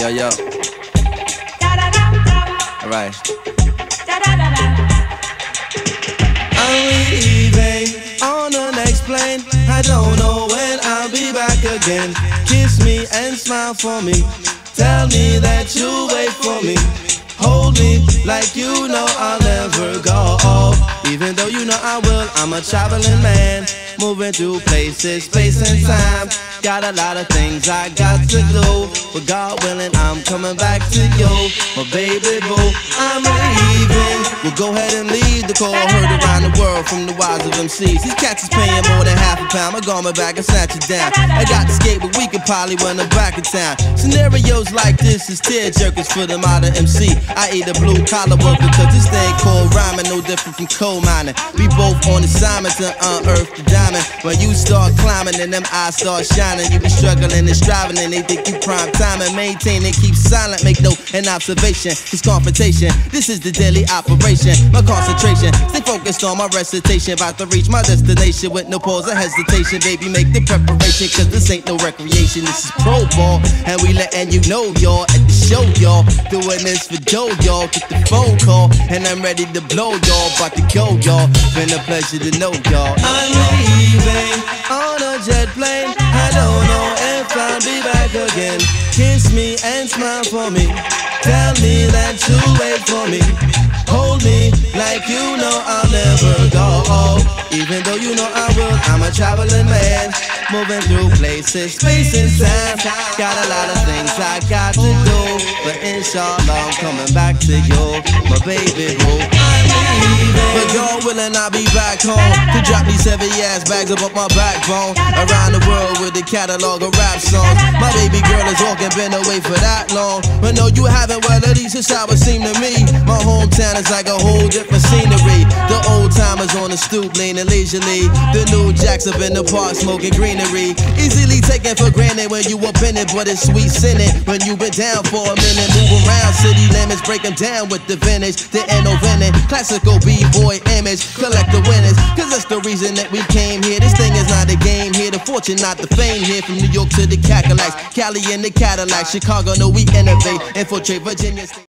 Yo, yo. Alright. I'm leaving on the next plane. I don't know when I'll be back again. Kiss me and smile for me. Tell me that you'll wait for me. Hold me like you know I'll never go. Even though you know I will, I'm a traveling man, moving through places, space and time. Got a lot of things I got to do, but God willing, I'm coming back to you, my baby boo. I'm leaving. Well, go ahead and leave the call heard around the world from the wise of MCs. These cats is paying more than half a pound. I'm going back and snatch it down. I got the skate, but we could probably run them back in town. Scenarios like this is tear jerkers for the modern MC. I eat a blue collar worker, cause this thing called rhyming no different from coal mining. We both on assignment to unearth the diamond. When you start climbing and them eyes start shining, you be struggling and striving and they think you prime time and maintain and keep silent. Make note and observation, it's confrontation. This is the daily operation, my concentration. Stay focused on my recitation, about to reach my destination with no pause or hesitation. Baby, make the preparation, cause this ain't no recreation. This is pro ball, and we letting you know, y'all, at the show, y'all. Doing this for Joe, y'all. Get the phone call, and I'm ready to blow, y'all. About to go, y'all. Been a pleasure to know, y'all. I'm leaving on a jet plane. I don't know if I'll be back again. Kiss me and smile for me. Tell me that you'll wait for me. Hold me like you know I'll never go. Even though you know I will, I'm a traveling man, moving through places, space and time. Got a lot of things I got to do, but inshallah I'm coming back to you, my baby boo. But God willing, I'll be back home to drop these heavy ass bags up my backbone. Around the world with a catalog of rap songs. My baby girl is walking, been away for that long. But no, you haven't, well at least it's how it seemed to me. My hometown is like a whole different scenery. The old timers on the stoop leaning leisurely. The new jacks up in the park smoking greenery. Easily taken for granted when you up in it, but it's sweet sinning when you been down for a minute. Move around city limits, break them down with the vintage. The innovative, classical b-boy image. Collect the winners, cause that's the reason that we came here. This thing is not a game here, the fortune, not the fame here. From New York to the Cadillacs, Cali in the Cadillac, Chicago, no we innovate, infiltrate Virginia State.